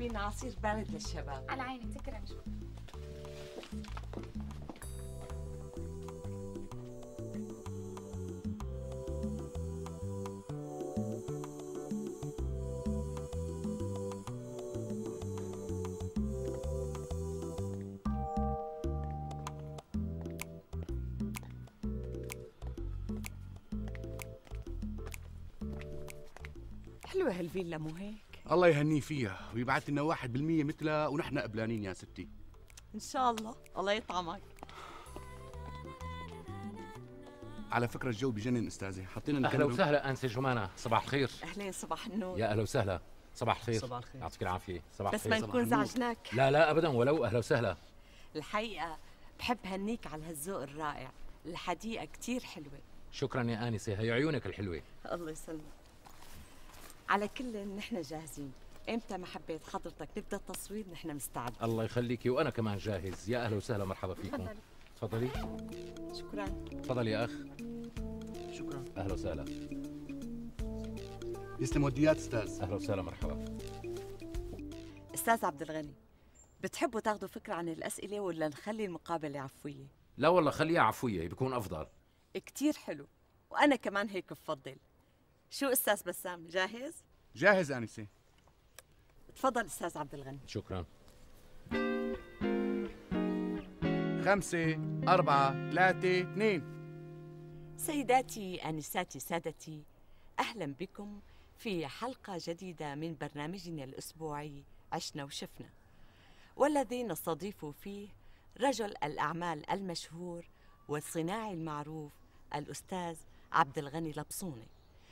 جيبي لنا عصير بارد للشباب. على عينك، سكر نشوف. حلوة هالفيلا مو هيك؟ الله يهنيه فيها ويبعث لنا 1% مثلها ونحن قبلانين يا ستي. إن شاء الله، الله يطعمك. على فكرة الجو بجنن أستاذي، حطينا أهلا وسهلا أنسة جمانة، صباح الخير. أهلين، صباح النور. يا أهلا وسهلا، صباح الخير. صباح الخير. يعطيك العافية. صباح بس الخير. ما نكون زعجناك. لا لا أبدا، ولو أهلا وسهلا. الحقيقة بحب هنيك على هالذوق الرائع، الحديقة كتير حلوة. شكرا يا آنسة، هي عيونك الحلوة. الله يسلمك. على كل نحن جاهزين، امتى ما حبيت حضرتك نبدا التصوير نحن مستعدين. الله يخليكي، وأنا كمان جاهز. يا أهلا وسهلا، مرحبا فيكم. تفضلي. شكرا. تفضل يا أخ. شكرا. أهلا وسهلا. يسلم وديات أستاذ. أهلا وسهلا، مرحبا. استاذ عبد الغني، بتحبوا تاخذوا فكره عن الاسئله ولا نخلي المقابله عفويه؟ لا والله خليها عفوية، بيكون أفضل. كتير حلو، وانا كمان هيك بفضل. شو استاذ بسام، جاهز؟ جاهز آنسة. تفضل استاذ عبد الغني. شكرا. 5 4 3 2. سيداتي آنساتي سادتي، أهلا بكم في حلقة جديدة من برنامجنا الأسبوعي عشنا وشفنا، والذي نستضيف فيه رجل الأعمال المشهور والصناعي المعروف الأستاذ عبد الغني لبصوني.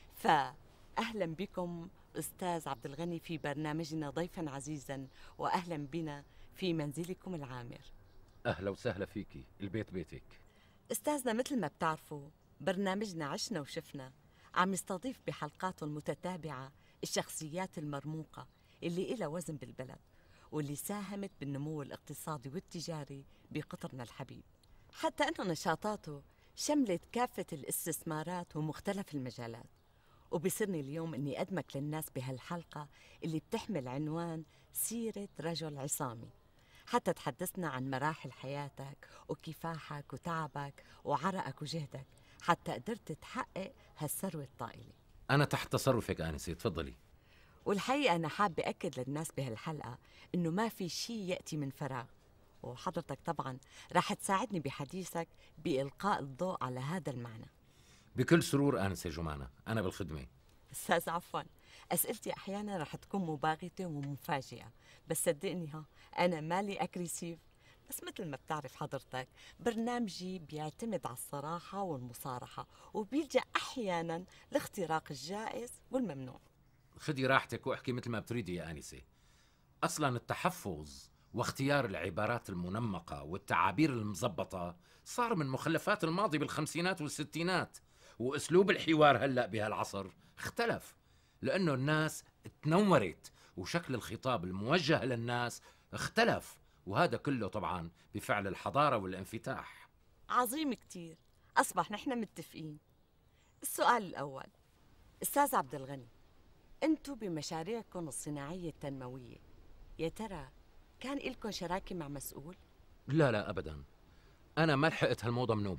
فأهلا بكم أستاذ عبد الغني في برنامجنا ضيفا عزيزا، وأهلا بنا في منزلكم العامر. أهلا وسهلا فيكي، البيت بيتك. أستاذنا مثل ما بتعرفوا برنامجنا عشنا وشفنا عم يستضيف بحلقاته المتتابعة الشخصيات المرموقة اللي إلها وزن بالبلد واللي ساهمت بالنمو الاقتصادي والتجاري بقطرنا الحبيب، حتى أنه نشاطاته شملت كافة الاستثمارات ومختلف المجالات. وبصرني اليوم أني أقدمك للناس بهالحلقة اللي بتحمل عنوان سيرة رجل عصامي، حتى تحدثنا عن مراحل حياتك وكفاحك وتعبك وعرقك وجهدك حتى قدرت تحقق هالثروة الطائلة. أنا تحت تصرفك آنسة، تفضلي. والحقيقة أنا حابة أكد للناس بهالحلقة إنه ما في شيء يأتي من فراغ، وحضرتك طبعاً راح تساعدني بحديثك بإلقاء الضوء على هذا المعنى. بكل سرور آنسة جمانة، أنا بالخدمة. أستاذ عفواً، أسئلتي أحياناً راح تكون مباغتة ومفاجئة، بس صدقني أنا مالي أكريسيف. بس مثل ما بتعرف حضرتك برنامجي بيعتمد على الصراحة والمصارحة، وبيلجأ أحياناً لاختراق الجائز والممنوع. خدي راحتك واحكي مثل ما بتريدي يا آنسة. أصلاً التحفظ واختيار العبارات المنمقة والتعابير المزبطة صار من مخلفات الماضي بالخمسينات والستينات، وأسلوب الحوار هلأ بهالعصر اختلف لأنه الناس تنورت وشكل الخطاب الموجه للناس اختلف، وهذا كله طبعاً بفعل الحضارة والانفتاح. عظيم كتير، أصبح نحن متفقين. السؤال الأول، أستاذ عبد الغني، أنتوا بمشاريعكم الصناعية التنموية يا ترى كان إلكم شراكة مع مسؤول؟ لا لا أبداً، أنا ما لحقت هالموضة منوب.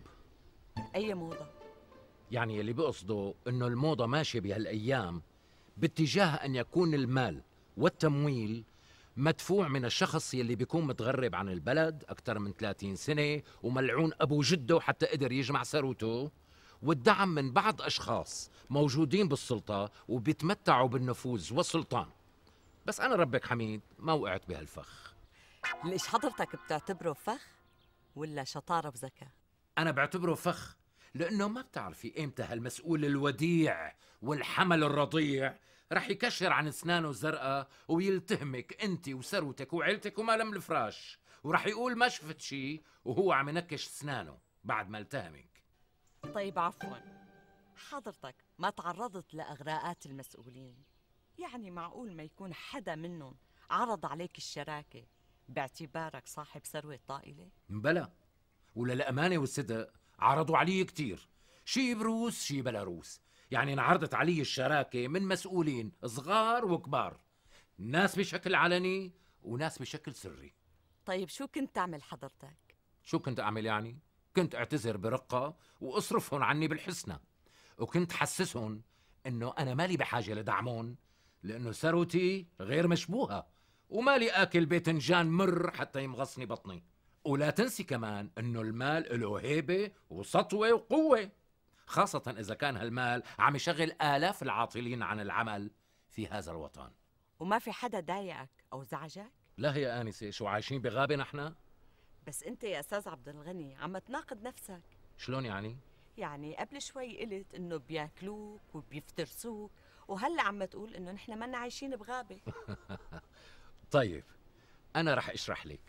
أي موضة؟ يعني اللي بقصده إنه الموضة ماشية بهالأيام باتجاه أن يكون المال والتمويل مدفوع من الشخص يلي بيكون متغرب عن البلد أكثر من 30 سنة وملعون أبو جده حتى قدر يجمع ثروته، والدعم من بعض أشخاص موجودين بالسلطة وبيتمتعوا بالنفوذ والسلطان. بس أنا ربك حميد ما وقعت بهالفخ. ليش حضرتك بتعتبره فخ ولا شطارة وذكاء؟ أنا بعتبره فخ لأنه ما بتعرفي إمتى هالمسؤول الوديع والحمل الرضيع رح يكشر عن أسنانه الزرقاء ويلتهمك أنت وثروتك وعيلتك وما لم الفراش، ورح يقول ما شفت شي وهو عم ينكش أسنانه بعد ما التهمك. طيب عفواً، حضرتك ما تعرضت لأغراءات المسؤولين؟ يعني معقول ما يكون حدا منهم عرض عليك الشراكة باعتبارك صاحب ثروة طائلة؟ بلا، وللأمانة والصدق عرضوا علي كتير، شي بروس شي بلا روس. يعني انعرضت علي الشراكة من مسؤولين صغار وكبار، ناس بشكل علني وناس بشكل سري. طيب شو كنت تعمل حضرتك؟ شو كنت أعمل يعني؟ كنت أعتذر برقة وأصرفهم عني بالحسنى، وكنت حسسهم إنه أنا مالي بحاجة لدعمهم، لأنه ثروتي غير مشبوهة، ومالي آكل باذنجان مر حتى يمغصني بطني. ولا تنسي كمان إنه المال له هيبة وسطوة وقوة، خاصة إذا كان هالمال عم يشغل آلاف العاطلين عن العمل في هذا الوطن. وما في حدا ضايقك أو زعجك؟ لا يا آنسة، شو عايشين بغابة نحن؟ بس أنت يا أستاذ عبد الغني عم تناقض نفسك. شلون يعني؟ يعني قبل شوي قلت إنه بياكلوك وبيفترسوك، وهلأ عم تقول إنه نحن منا عايشين بغابة. طيب أنا رح أشرح لك.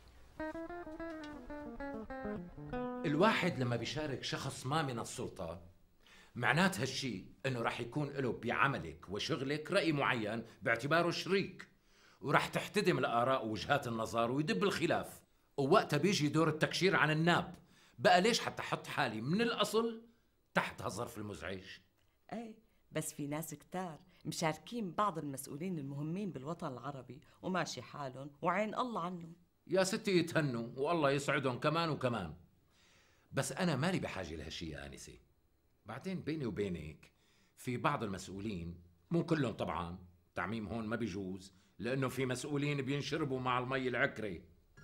الواحد لما بيشارك شخص ما من السلطة، معنات هالشي انه رح يكون له بعملك وشغلك رأي معين باعتباره شريك، ورح تحتدم الآراء ووجهات النظر ويدب الخلاف، ووقتها بيجي دور التكشير عن الناب. بقى ليش حتى احط حالي من الأصل تحت هالظرف المزعج؟ ايه بس في ناس كتار مشاركين بعض المسؤولين المهمين بالوطن العربي وماشي حالهم وعين الله عنهم. يا ستي يتهنوا والله يسعدهم كمان وكمان، بس أنا مالي بحاجة لهالشي يا آنسة. بعدين بيني وبينك في بعض المسؤولين، مو كلهم طبعا، تعميم هون ما بيجوز، لأنه في مسؤولين بينشربوا مع المي العكرة.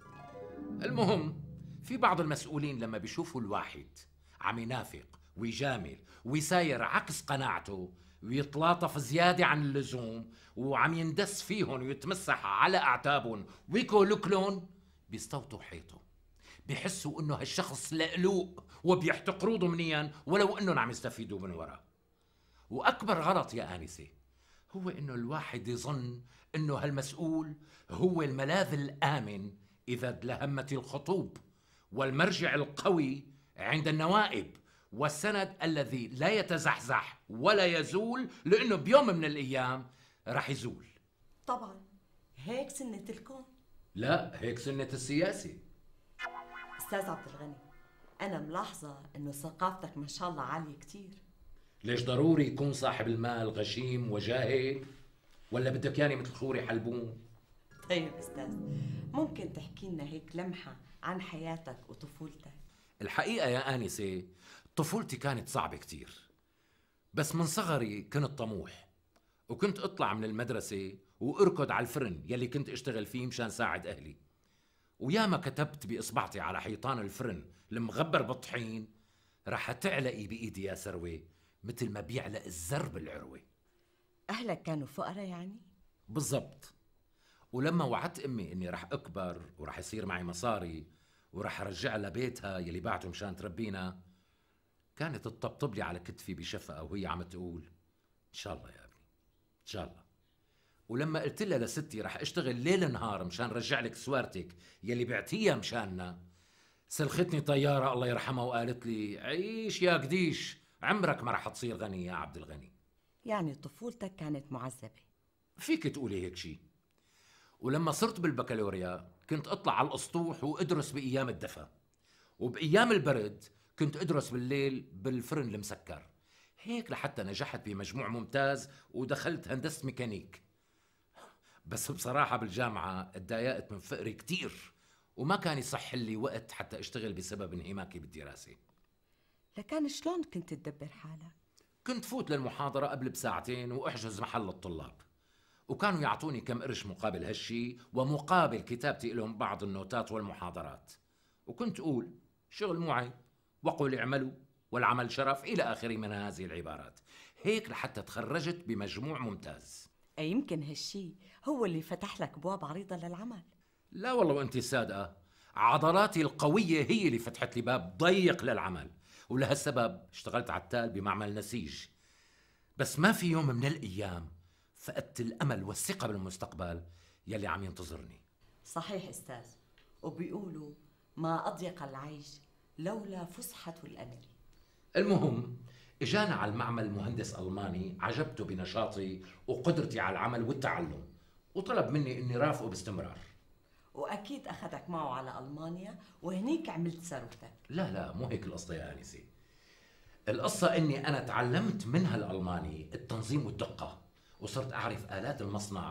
المهم في بعض المسؤولين لما بيشوفوا الواحد عم ينافق ويجامل ويساير عكس قناعته ويتلاطف زيادة عن اللزوم وعم يندس فيهم ويتمسح على أعتابهم ويكولكلون، بيستوطوا حيطه، بيحسوا انه هالشخص لقلوق وبيحتقروه ضمنيا ولو انهم عم يستفيدوا من وراه. واكبر غلط يا آنسة هو انه الواحد يظن انه هالمسؤول هو الملاذ الآمن اذا دلهمت الخطوب، والمرجع القوي عند النوائب، والسند الذي لا يتزحزح ولا يزول، لانه بيوم من الايام رح يزول. طبعا هيك سنة الكون. لا، هيك سنة السياسة. أستاذ عبد الغني، أنا ملاحظة إنه ثقافتك ما شاء الله عالية كتير. ليش ضروري يكون صاحب المال غشيم وجاهل؟ ولا بدك ياني مثل خوري حلبون؟ طيب أستاذ، ممكن تحكي لنا هيك لمحة عن حياتك وطفولتك؟ الحقيقة يا آنسة طفولتي كانت صعبة كتير، بس من صغري كنت طموح، وكنت أطلع من المدرسة وأركض على الفرن يلي كنت أشتغل فيه مشان ساعد أهلي. وياما كتبت بإصبعتي على حيطان الفرن المغبر بالطحين: رح تعلقي بإيدي يا سروة مثل ما بيعلق الزر بالعروة. أهلك كانوا فقراء يعني؟ بالضبط. ولما وعدت أمي إني رح أكبر ورح يصير معي مصاري ورح أرجع لها بيتها يلي باعته مشان تربينا، كانت تطبطب لي على كتفي بشفقة وهي عم تقول: إن شاء الله يا ابني، إن شاء الله. ولما قلت لها لستي رح اشتغل ليل نهار مشان رجع لك سوارتك يلي بعتيها مشاننا، سلختني طيارة الله يرحمها وقالت لي: عيش يا قديش، عمرك ما رح تصير غني يا عبد الغني. يعني طفولتك كانت معذبة؟ فيك تقولي هيك شي. ولما صرت بالبكالوريا كنت اطلع على الاسطوح وادرس بايام الدفا، وبايام البرد كنت ادرس بالليل بالفرن المسكر، هيك لحتى نجحت بمجموع ممتاز ودخلت هندسة ميكانيك. بس بصراحة بالجامعة اتضايقت من فقري كتير، وما كان يصح لي وقت حتى اشتغل بسبب انهماكي بالدراسة. لكان شلون كنت تدبر حالك؟ كنت فوت للمحاضرة قبل بساعتين واحجز محل الطلاب، وكانوا يعطوني كم قرش مقابل هالشي ومقابل كتابتي لهم بعض النوتات والمحاضرات، وكنت أقول: شغل مو عيب، وقل اعملوا والعمل شرف، إلى آخر من هذه العبارات، هيك لحتى تخرجت بمجموع ممتاز. أي يمكن هالشي هو اللي فتح لك أبواب عريضة للعمل. لا والله وأنت صادقة، عضلاتي القوية هي اللي فتحت لي باب ضيق للعمل، ولهالسبب اشتغلت عتال بمعمل نسيج. بس ما في يوم من الأيام فقدت الأمل والثقة بالمستقبل يلي عم ينتظرني. صحيح أستاذ، وبيقولوا ما أضيق العيش لولا فسحة الأمل. المهم اجانا على المعمل مهندس ألماني عجبته بنشاطي وقدرتي على العمل والتعلم، وطلب مني اني رافقه باستمرار. وأكيد أخذك معه على ألمانيا وهنيك عملت ثروتك. لا مو هيك القصة يا آنسة. القصة اني انا تعلمت من هالألماني التنظيم والدقة، وصرت اعرف آلات المصنع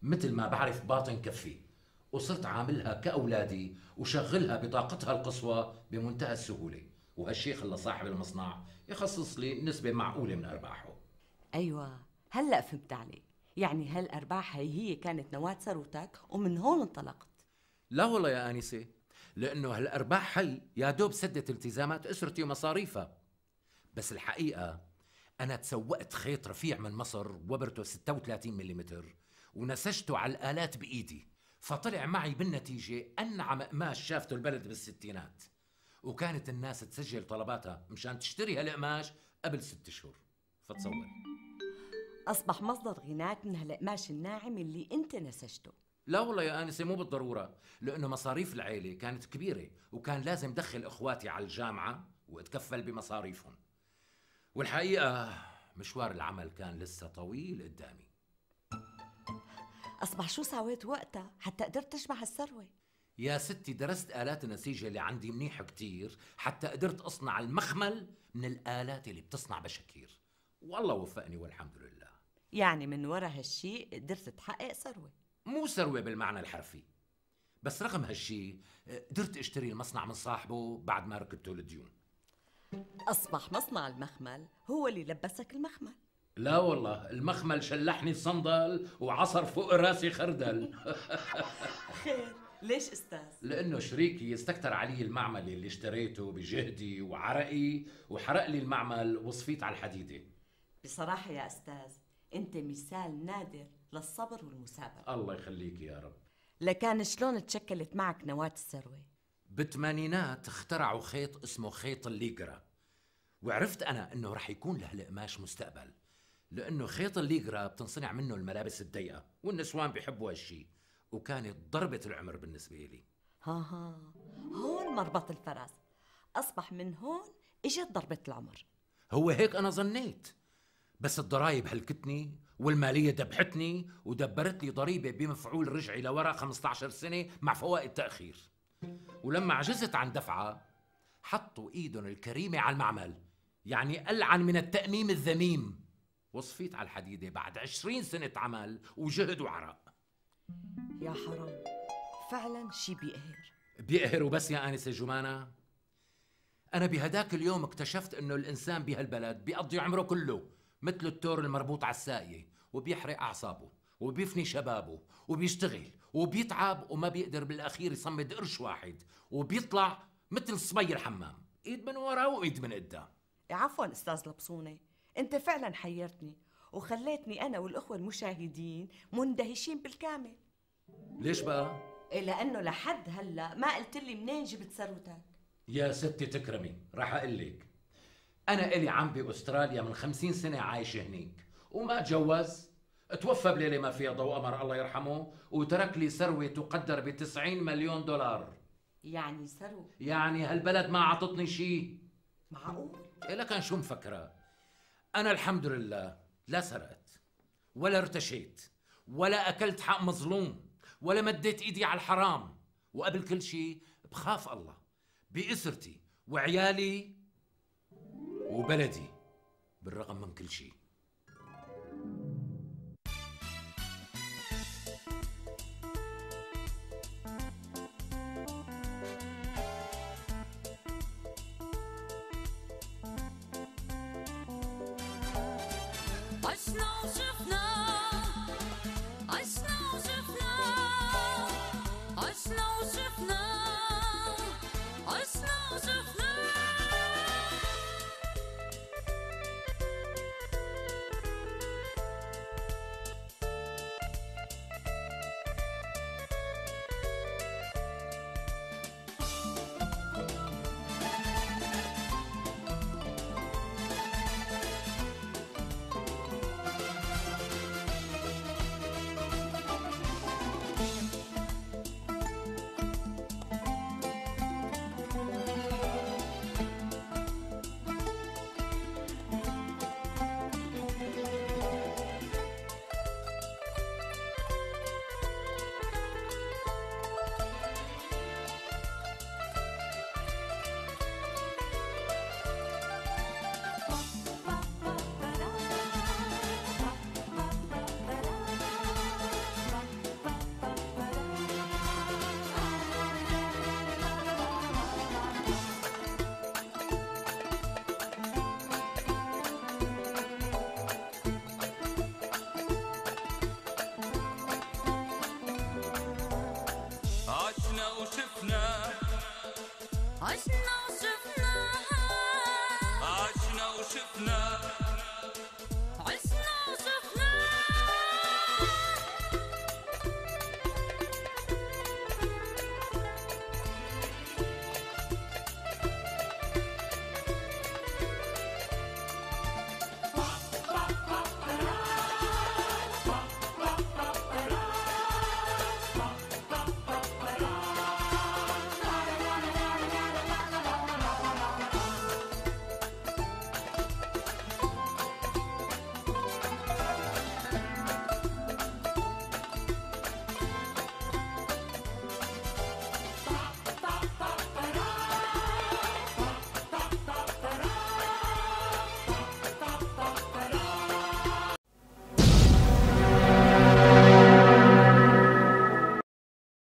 مثل ما بعرف باطن كفي، وصرت عاملها كأولادي وشغلها بطاقتها القصوى بمنتهى السهولة، وهالشي خلى صاحب المصنع يخصص لي نسبة معقولة من أرباحه. أيوة، هلأ فهمت عليك. يعني هالأرباح هي كانت نواة ثروتك ومن هون انطلقت. لا والله يا آنسة، لأنه هالأرباح هي يا دوب سدت التزامات أسرتي ومصاريفها. بس الحقيقة أنا تسوقت خيط رفيع من مصر وبرته 36 ملم ونسجته على الآلات بإيدي، فطلع معي بالنتيجة أنعم قماش شافته البلد بالستينات، وكانت الناس تسجل طلباتها مشان تشتري هالقماش قبل 6 شهور. فتصور. أصبح مصدر غناك من هالقماش الناعم اللي أنت نسجته. لا والله يا آنسة، مو بالضرورة، لأنه مصاريف العيلة كانت كبيرة وكان لازم دخل إخواتي على الجامعة وأتكفل بمصاريفهم. والحقيقة مشوار العمل كان لسه طويل قدامي. أصبح شو سويت وقتها حتى قدرت تجمع الثروة؟ يا ستي درست آلات النسيج اللي عندي منيح كتير حتى قدرت أصنع المخمل من الآلات اللي بتصنع بشكير، والله وفقني والحمد لله. يعني من وراء هالشي قدرت تحقق ثروة. مو ثروة بالمعنى الحرفي، بس رغم هالشي قدرت اشتري المصنع من صاحبه بعد ما ركبته الديون. أصبح مصنع المخمل هو اللي لبسك المخمل. لا والله، المخمل شلحني صندل وعصر فوق راسي خردل. خير، ليش أستاذ؟ لأنه شريكي يستكتر علي المعمل اللي اشتريته بجهدي وعرقي وحرق لي المعمل وصفيت على الحديدة. بصراحة يا أستاذ، أنت مثال نادر للصبر والمثابرة. الله يخليك يا رب. لكان شلون تشكلت معك نواة الثروة؟ بالثمانينات اخترعوا خيط اسمه خيط الليجرا، وعرفت أنا أنه رح يكون له القماش مستقبل، لأنه خيط الليجرا بتنصنع منه الملابس الضيقة والنسوان بيحبوا هالشي، وكانت ضربة العمر بالنسبة لي. ها هون مربط الفرس. أصبح من هون إجت ضربة العمر. هو هيك أنا ظنيت، بس الضرايب هلكتني والمالية دبحتني ودبرت لي ضريبة بمفعول رجعي لورا 15 سنة مع فوائد تأخير. ولما عجزت عن دفعها حطوا ايدهم الكريمة على المعمل، يعني ألعن من التأميم الذميم، وصفيت على الحديدة بعد 20 سنة عمل وجهد وعرق. يا حرام، فعلا شي بيقهر. بيقهر وبس يا آنسة جمانة. أنا بهداك اليوم اكتشفت إنه الإنسان بهالبلد بيقضي عمره كله مثل التور المربوط على الساقية، وبيحرق أعصابه وبيفني شبابه وبيشتغل وبيتعب وما بيقدر بالأخير يصمد قرش واحد، وبيطلع مثل صبي الحمام، إيد من ورا وإيد من قدام. عفوا أستاذ لبصونة، أنت فعلا حيرتني وخليتني أنا والأخوة المشاهدين مندهشين بالكامل. ليش بقى؟ لأنه لحد هلأ ما قلت لي منين جبت ثروتك. يا ستي تكرمي، راح أقول لك. أنا إلي عم بأستراليا من 50 سنة عايش هنيك، وما تجوز، توفى بليلة ما فيها ضوء قمر الله يرحمه، وترك لي ثروة تقدر ب90 مليون دولار. يعني ثروة؟ يعني هالبلد ما عطتني شيء. معقول؟ لكن شو مفكرة؟ أنا الحمد لله لا سرقت ولا ارتشيت ولا أكلت حق مظلوم ولا مديت إيدي على الحرام، وقبل كل شيء بخاف الله بأسرتي وعيالي وبلدي بالرغم من كل شيء. عشنا وشفنا، عشنا وشفنا، عشنا وشفنا، عشنا وشفنا. عشنا وشفنا عشنا وشفنا